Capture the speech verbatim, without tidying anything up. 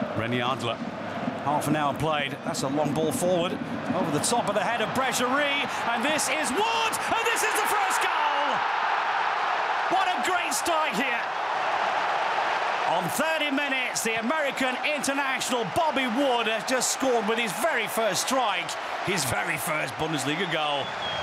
Rennie Adler. Half an hour played. That's a long ball forward. Over the top of the head of Brecherie. And this is Wood. And this is the first goal. What a great strike here. On thirty minutes, the American international Bobby Wood has just scored with his very first strike, his very first Bundesliga goal.